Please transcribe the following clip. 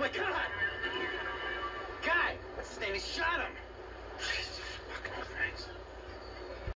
my God! Guy, what's his name? He shot him.